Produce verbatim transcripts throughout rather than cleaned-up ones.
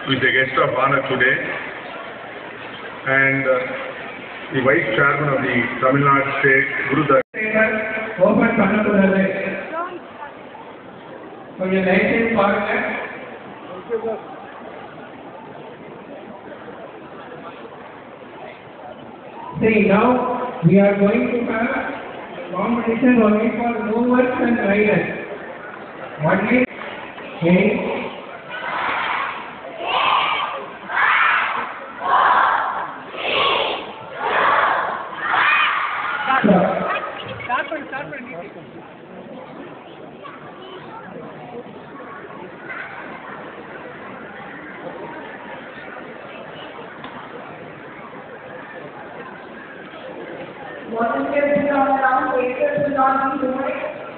who is a guest of honor today, and uh, the Vice Chairman of the Tamil Nadu State, Guru Dar. Open பண்ணப்படுறது கொஞ்சம் light பாருங்க. See, now we are going to have competition only for movers and riders. Only okay. Volunteers will not around, waiters will not be doing.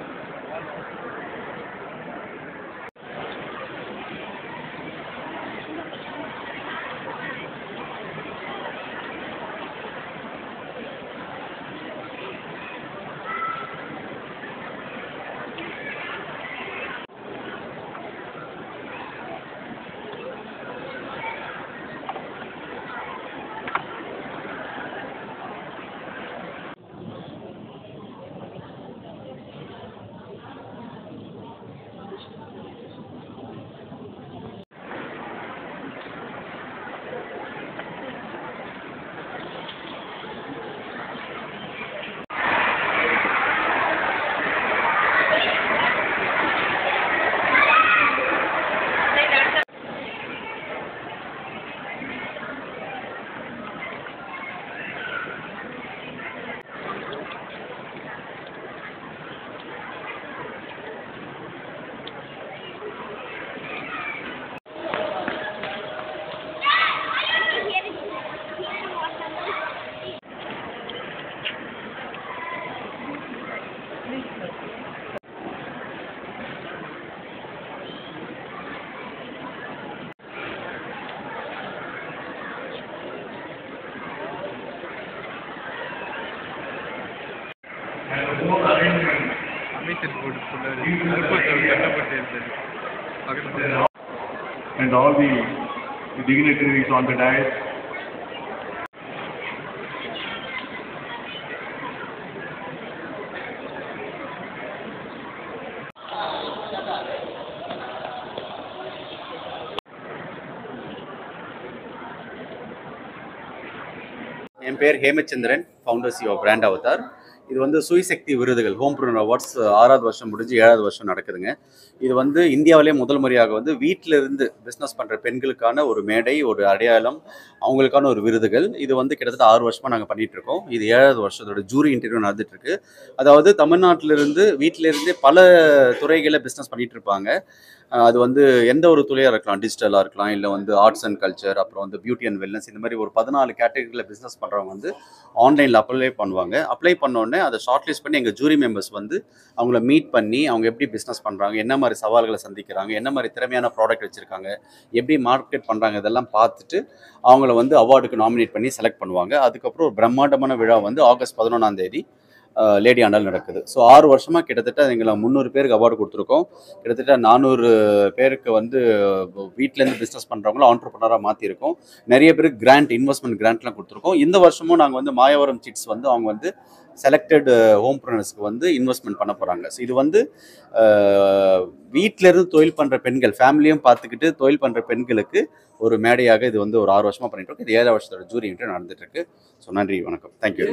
And all the dignitaries on the dais. என் பேர் Hemachandran, founder சி of brand Avtar. இது வந்து சுயசக்தி விருதுகள் ஹோம்பிரனர் awards ஆறாவது வருஷம் முடிஞ்சு ஏழாவது வருஷம் நடக்குதுங்க. இது வந்து இந்தியாவிலே முதல் முறையாக வந்து வீட்டில் இருந்து பிஸ்னஸ் பண்ணுற பெண்களுக்கான ஒரு மேடை, ஒரு அடையாளம், அவங்களுக்கான ஒரு விருதுகள். இது வந்து கிட்டத்தட்ட ஆறு வருஷமாக நாங்கள் பண்ணிகிட்டு இருக்கோம். இது ஏழாவது வருஷத்தோட ஜூரி இன்டர்வியூ நடந்துட்டுருக்கு. அதாவது தமிழ்நாட்டிலிருந்து வீட்டிலேருந்தே பல துறைகளில் பிஸ்னஸ் பண்ணிகிட்டு இருப்பாங்க. அது வந்து எந்த ஒரு துறையாக இருக்கலாம், டிஜிட்டலாக இருக்கலாம், இல்லை வந்து ஆர்ட்ஸ் அண்ட் கல்ச்சர், அப்புறம் வந்து பியூட்டி அண்ட் வெல்னஸ், இந்த மாதிரி ஒரு பதினாலு கேட்டகரியில் பிஸ்னஸ் பண்ணுறவங்க வந்து ஆன்லைனில் அப்ளை பண்ணுவாங்க. அப்ளை பண்ணோடனே அதை ஷார்ட் லிஸ்ட் பண்ணி எங்கள் ஜூரி மெம்பர்ஸ் வந்து அவங்கள மீட் பண்ணி அவங்க எப்படி பிஸ்னஸ் பண்ணுறாங்க, என்ன மாதிரி சவால்களை சந்திக்கிறாங்க, என்ன மாதிரி திறமையான ப்ராடக்ட் வச்சுருக்காங்க, எப்படி மார்க்கெட் பண்ணுறாங்க, இதெல்லாம் பார்த்துட்டு அவங்கள வந்து அவார்டுக்கு நாமினேட் பண்ணி செலக்ட் பண்ணுவாங்க. அதுக்கப்புறம் ஒரு பிரம்மாண்டமான விழா வந்து ஆகஸ்ட் பதினொன்றாம் தேதி லேடி ஆண்டால் நடக்குது. ஸோ ஆறு வருஷமாக கிட்டத்தட்ட எங்களை முந்நூறு பேருக்கு அவார்டு கொடுத்துருக்கோம். கிட்டத்தட்ட நானூறு பேருக்கு வந்து வீட்டிலேருந்து பிஸ்னஸ் பண்ணுறவங்களும் ஆண்டர்ப்ரனராக மாற்றிருக்கோம். நிறைய பேருக்கு கிராண்ட், இன்வெஸ்ட்மெண்ட் கிராண்ட்லாம் கொடுத்துருக்கோம். இந்த வருஷமும் நாங்கள் வந்து மாயவரம் சிட்ஸ் வந்து அவங்க வந்து செலக்டட் ஹோம்பிரனர்ஸ்க்கு வந்து இன்வெஸ்ட்மெண்ட் பண்ண போகிறாங்க. ஸோ இது வந்து வீட்டிலேருந்து தொழில் பண்ணுற பெண்கள், ஃபேமிலியும் பார்த்துக்கிட்டு தொழில் பண்ணுற பெண்களுக்கு ஒரு மேடையாக இது வந்து ஒரு ஆறு வருஷமாக பண்ணிட்டு இருக்கு. இது ஏழாவது வருஷத்தோட ஜூரி இன்டர்வியூ நடந்துட்டு இருக்கு. ஸோ நன்றி, வணக்கம், தேங்க்யூ.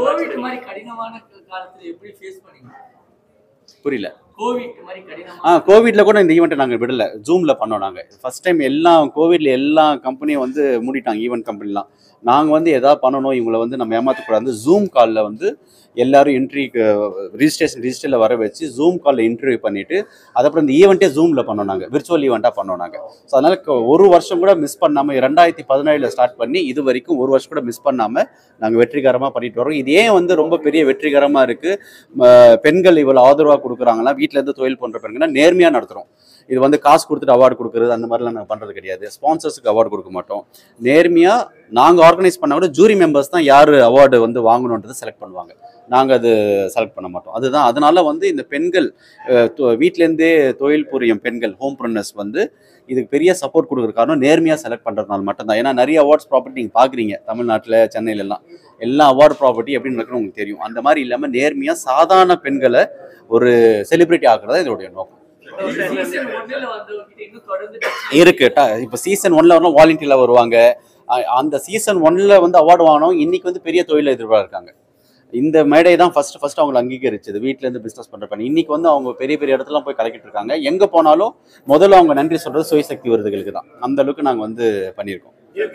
புரியல. ஆ கோவிட்ல கூட இந்த ஈவெண்ட்டை நாங்கள் விடலை, ஜூமில் பண்ணோம். நாங்கள் ஃபஸ்ட் டைம் எல்லாம் கோவிட்ல எல்லா கம்பெனியும் வந்து மூடிட்டாங்க, ஈவெண்ட் கம்பெனிலாம். நாங்கள் வந்து எதாவது பண்ணணும், இவங்களை வந்து நம்ம ஏமாற்றக்கூடாது. ஜூம் காலில் வந்து எல்லாரும் என்ட்ரிக்கு ரிஜிஸ்ட்ரேஷன் ரிஜிஸ்டரில் வர வச்சு ஜூம் காலில் இன்டர்வியூ பண்ணிவிட்டு அதுக்கப்புறம் இந்த ஈவெண்ட்டே ஜூமில் பண்ணோம். நாங்கள் விர்ச்சுவல் ஈவெண்ட்டாக பண்ணோம் நாங்கள். ஸோ அதனால் ஒரு வருஷம் கூட மிஸ் பண்ணாமல் ரெண்டாயிரத்தி பதினேழில் ஸ்டார்ட் பண்ணி இது வரைக்கும் ஒரு வருஷம் கூட மிஸ் பண்ணாமல் நாங்கள் வெற்றிகரமாக பண்ணிட்டு வரோம். இது ஏன் வந்து ரொம்ப பெரிய வெற்றிகரமாக இருக்குது, பெண்கள் இவ்வளோ ஆதரவாக கொடுக்குறாங்களா, வீட்டிலேருந்து தொழில் பண்ணுற பெண்கள்னா நேர்மையாக நடத்துகிறோம். இது வந்து காசு கொடுத்துட்டு அவார்டு கொடுக்குறது அந்த மாதிரிலாம் நாங்கள் பண்ணுறது கிடையாது. ஸ்பான்சர்ஸுக்கு அவார்டு கொடுக்க மாட்டோம். நேர்மையாக நாங்கள் ஆர்கனைஸ் பண்ண கூட ஜூரி மெம்பர்ஸ் தான் யார் அவார்டு வந்து வாங்கணுன்றதை செலக்ட் பண்ணுவாங்க. நாங்கள் அது செலக்ட் பண்ண மாட்டோம். அதுதான் அதனால வந்து இந்த பெண்கள் வீட்டிலேருந்தே தொழில் புரியும் பெண்கள் ஹோம்பிரனர்ஸ் வந்து இதுக்கு பெரிய சப்போர்ட் கொடுக்குற காரணம் நேர்மையாக செலக்ட் பண்ணுறதுனால மட்டும்தான். ஏன்னா நிறைய அவார்ட்ஸ் ப்ராப்பர்ட்டி நீங்கள் பார்க்குறீங்க தமிழ்நாட்டில், சென்னையிலலாம் எல்லா அவார்டு ப்ராப்பர்ட்டி எப்படின்னு இருக்குன்னு உங்களுக்கு தெரியும். அந்த மாதிரி இல்லாமல் நேர்மையாக சாதாரண பெண்களை ஒரு செலிபிரிட்டி ஆக்குறதா இதோடைய நோக்கம் இருக்கு. இப்போ சீசன் ஒன்ல வரலாம் வாலண்டியர்ல வருவாங்க. அந்த சீசன் ஒன்ல வந்து அவார்டு வாங்கணும். இன்னைக்கு வந்து பெரிய தொழில் எதிர்பார்க்காங்க. இந்த மேடை தான் ஃபர்ஸ்ட் ஃபர்ஸ்ட் அவங்களை அங்கீகரிச்சது வீட்டில இருந்து பிசினஸ் பண்ற பண்ணி. இன்னைக்கு வந்து அவங்க பெரிய பெரிய இடத்துல போய் கலக்கிட்டு இருக்காங்க. எங்க போனாலும் முதல்ல அவங்க நன்றி சொல்றது சுயசக்தி விருதுகளுக்கு தான். அந்த அளவுக்கு நாங்க வந்து பண்ணியிருக்கோம்.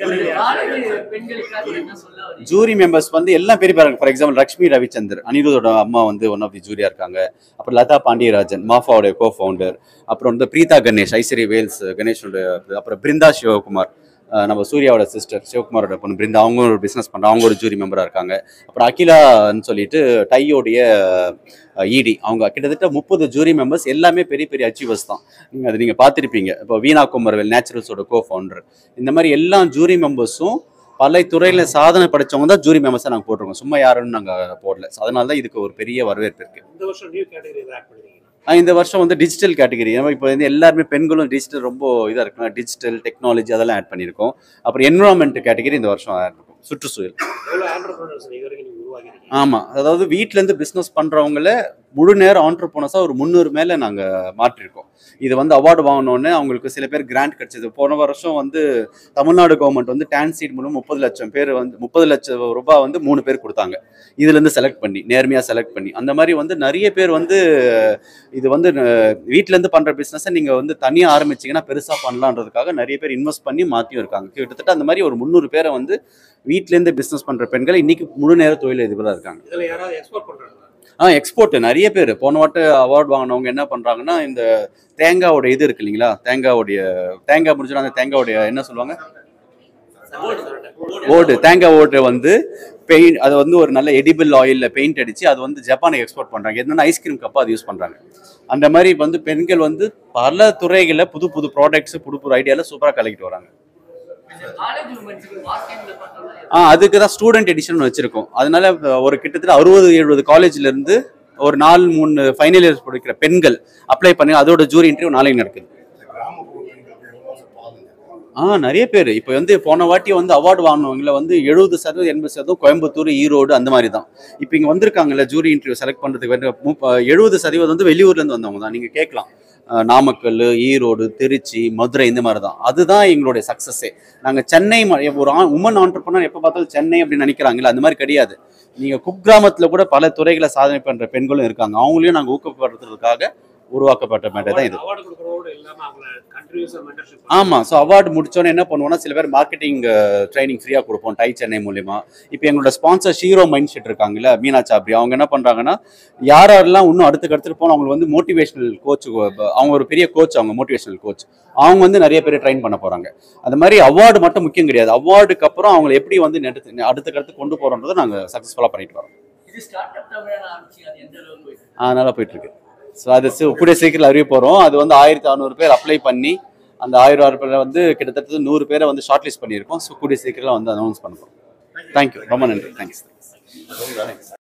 ஜூரி மெம்பர்ஸ் வந்து எல்லாம் பெரிய பேர். ஃபார் எக்ஸாம்பிள் லக்ஷ்மி ரவிச்சந்தர், அனிருத்தோட அம்மா வந்து ஒன் ஆஃப் தி ஜூரியா இருக்காங்க. அப்புறம் லதா பாண்டியராஜன் மாஃபாவோட கோ ஃபவுண்டர். அப்புறம் வந்து பிரீதா கணேஷ், ஐஸ்வரி வேல்ஸ் கணேஷோட. அப்புறம் பிருந்தா சிவகுமார், நம்ம சூர்யாவோட சிஸ்டர் சிவகுமாரோட பொண்ணு பிருந்தா, அவங்க ஒரு பிஸ்னஸ் பண்ணுறாங்க, அவங்க ஒரு ஜூரி மெம்பராக இருக்காங்க. அப்புறம் அகிலான்னு சொல்லிட்டு டையோடைய இடி, அவங்க கிட்டத்தட்ட முப்பது ஜூரி மெம்பர்ஸ், எல்லாமே பெரிய பெரிய அச்சீவர்ஸ் தான். நீங்கள் அதை நீங்கள் பார்த்துருப்பீங்க. இப்போ வீணா குமரவேல் நேச்சுரல்ஸோட கோ ஃபவுண்டர். இந்த மாதிரி எல்லா ஜூரி மெம்பர்ஸும் பல துறையில் சாதனை படைச்சவங்க தான் ஜூரி மெம்பர்ஸாக நாங்கள் போட்டிருக்கோம். சும்மா யாருன்னு நாங்கள் போடல. அதனால தான் இதுக்கு ஒரு பெரிய வரவேற்பு இருக்குது. இந்த வருஷம் வந்து டிஜிட்டல் கேட்டகரி. ஏன்னா இப்போ வந்து எல்லாருமே பெண்களும் டிஜிட்டல் ரொம்ப இதாக இருக்குன்னா டிஜிட்டல் டெக்னாலஜி அதெல்லாம் ஆட் பண்ணியிருக்கோம். அப்புறம் என்விரான்மெண்ட் கேட்டகரி இந்த வருஷம் ஆட் இருக்கும். சுற்றுச்சூழல். ஆமாம், அதாவது வீட்டிலேருந்து பிஸ்னஸ் பண்ணுறவங்கள முழு நேரம் ஆண்டர்ப்ரனர்ஸாக ஒரு முந்நூறு மேலே நாங்கள் மாற்றிருக்கோம். இது வந்து அவார்டு வாங்கினோன்னே அவங்களுக்கு சில பேர் கிராண்ட் கிடைச்சது. போன வருஷம் வந்து தமிழ்நாடு கவர்மெண்ட் வந்து டான்சீட் மூலம் முப்பது லட்சம் பேர் வந்து முப்பது லட்சம் ரூபாய் வந்து மூணு பேர் கொடுத்தாங்க. இதுலேருந்து செலக்ட் பண்ணி நேர்மையாக செலக்ட் பண்ணி. அந்த மாதிரி வந்து நிறைய பேர் வந்து இது வந்து வீட்டிலேருந்து பண்ணுற பிஸ்னஸை நீங்கள் வந்து தனியாக ஆரம்பிச்சிங்கன்னா பெருசாக பண்ணலான்றதுக்காக நிறைய பேர் இன்வெஸ்ட் பண்ணி மாற்றியும் இருக்காங்க. கிட்டத்தட்ட அந்த மாதிரி ஒரு முந்நூறு பேரை வந்து வீட்டிலேருந்து பிஸ்னஸ் பண்ணுற பெண்கள் இன்னைக்கு முழு நேர தொழில் எதிர்பாக இருக்காங்க. ஆ எக்ஸ்போர்ட் நிறைய பேர். போன வாட்டு அவார்டு வாங்கினவங்க என்ன பண்ணுறாங்கன்னா, இந்த தேங்காவோட இது இருக்கு இல்லைங்களா, தேங்காவோடைய தேங்காய் முடிஞ்சோன்னா அந்த தேங்காவோடைய என்ன சொல்லுவாங்க, ஓடு, தேங்காய் ஓட்டை வந்து பெயிண்ட், அதை வந்து ஒரு நல்ல எடிபிள் ஆயிலில் பெயிண்ட் அடித்து அது வந்து ஜப்பானுக்கு எக்ஸ்போர்ட் பண்ணுறாங்க. என்னென்னா ஐஸ்கிரீம் கப்பாக அது யூஸ் பண்ணுறாங்க. அந்த மாதிரி வந்து பெண்கள் வந்து பல துறைகளில் புது புது ப்ராடக்ட்ஸு புது புது ஐடியாவில் சூப்பராக கலக்கிட்டு வராங்க. ஆ அதுக்கு தான் ஸ்டூடெண்ட் எடிஷன் வச்சிருக்கோம். அதனால ஒரு கிட்டத்தட்ட அறுபது எழுபது காலேஜ்ல இருந்து ஒரு நாலு மூணு ஃபைனல் இயர்ஸ் படிக்கிற பெண்கள் அப்ளை பண்ணி அதோட ஜூரி இன்டர்வியூ நாளைக்கு நடக்குது. ஆ நிறைய பேர் இப்போ வந்து போன வாட்டி வந்து அவார்டு வாங்கினவங்கள வந்து எழுபது சதவீதம் எண்பது சதவீதம் கோயம்புத்தூர், ஈரோடு அந்த மாதிரி தான். இப்போ இங்கே வந்திருக்காங்கல்ல ஜூரி இன்டர்வியூ செலக்ட் பண்ணுறதுக்கு எழுபது சதவீதம் வந்து வெளியூர்லேருந்து வந்தவங்க தான். நீங்கள் கேட்கலாம், நாமக்கல், ஈரோடு, திருச்சி, மதுரை இந்த மாதிரி தான். அதுதான் எங்களுடைய சக்ஸஸே. நாங்கள் சென்னை ஒரு உமன் ஆண்டர்ப்ரனர் எப்போ பார்த்தாலும் சென்னை அப்படின்னு நினைக்கிறாங்களே, அந்த மாதிரி கிடையாது. நீங்கள் குக்கிராமத்தில் கூட பல துறைகளை சாதனை பண்ணுற பெண்களும் இருக்காங்க. அவங்களையும் நாங்கள் ஊக்கப்படுத்துறதுக்காக உருவாக்கப்பட்ட மேடை தான் இது. ஆமா, ஸோ அவார்டு முடிச்சோன்னே என்ன பண்ணுவோம்னா, சில பேர் மார்க்கெட்டிங் ட்ரைனிங் ஃப்ரீயாக கொடுப்போம் டை சென்னை மூலியமா. இப்போ எங்களோட ஸ்பான்சர் ஷீரோ மைண்ட் செட் இருக்காங்கல்ல, மீனா சாப்ரி, அவங்க என்ன பண்றாங்கன்னா, யாரெல்லாம் இன்னும் அடுத்துக்கு அடுத்துட்டு போனோம் அவங்களுக்கு வந்து மோட்டிவேஷனல் கோச், அவங்க ஒரு பெரிய கோச், அவங்க மோட்டிவேஷனல் கோச், அவங்க வந்து நிறைய பேர் ட்ரைன் பண்ண போறாங்க. அந்த மாதிரி அவார்டு மட்டும் முக்கியம் கிடையாது. அவார்டுக்கு அப்புறம் அவங்களை எப்படி வந்து அடுத்துக்கு அடுத்து கொண்டு போறோன்றதை நாங்கள் சக்ஸஸ்ஃபுல்லாக பண்ணிட்டு வரோம். அதனால போயிட்டு இருக்கு. ஸோ அது கூடிய சீக்கிரம் அறிய போகிறோம். அது வந்து ஆயிரத்தி அறநூறு பேர் அப்ளை பண்ணி அந்த ஆயிரம் ஆறு பேரை வந்து கிட்டத்தட்ட நூறு பேரை வந்து ஷார்ட் லிஸ்ட் பண்ணியிருக்கோம். ஸோ கூடிய சீக்கிரம் வந்து அனௌன்ஸ் பண்ண போகிறோம். தேங்க்யூ, ரொம்ப நன்றி. தேங்க்ஸ்.